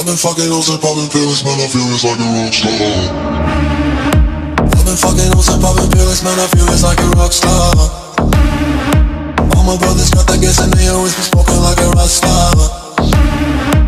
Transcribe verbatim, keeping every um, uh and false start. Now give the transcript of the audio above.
I've been fucking hoes and popping pills, man, I feel it's like a rock star. I've been fucking hoes and popping pills, man, I feel it's like a rock star. All my brothers got that gas and they always be smoking like a rock star.